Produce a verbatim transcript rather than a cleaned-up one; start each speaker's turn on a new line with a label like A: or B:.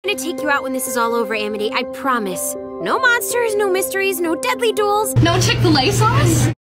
A: I'm gonna take you out when this is all over, Amity. I promise. No monsters, no mysteries, no deadly duels.
B: No Chick-fil-A sauce?